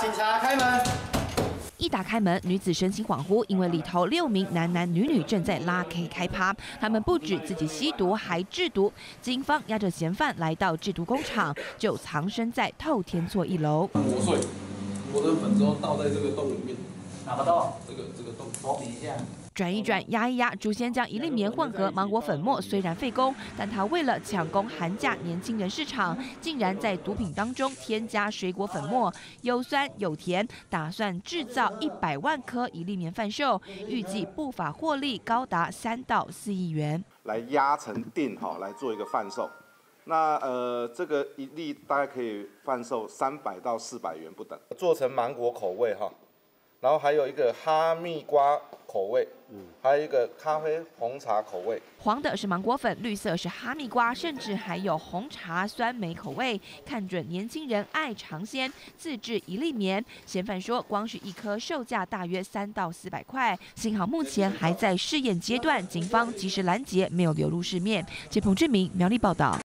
警察开门。 一打开门，女子身心恍惚，因为里头6名男男女女正在拉 K 开趴。他们不止自己吸毒，还制毒。警方押着嫌犯来到制毒工厂，就藏身在透天厝1楼。 磨碎，磨成粉之后倒在这个洞里面。 哪个洞？ 这个洞。 我比一下。 转一转，压一压，朱先将一粒棉混合芒果粉末，虽然费工，但他为了抢攻寒假年轻人市场，竟然在毒品当中添加水果粉末，有酸有甜，打算制造100万颗一粒棉贩售，预计不法获利高达3到4亿元。 来压成锭哈，来做一个贩售。那这个一粒大概可以贩售300到400元不等，做成芒果口味哈。 然后还有一个哈密瓜口味，还有一个咖啡红茶口味。 黄的是芒果粉，绿色是哈密瓜，甚至还有红茶酸梅口味。看准年轻人爱尝鲜，自制一粒棉。嫌犯说，光是1颗售价大约3到400块。幸好目前还在试验阶段，警方及时拦截，没有流入市面。谢彭志明苗栗报道。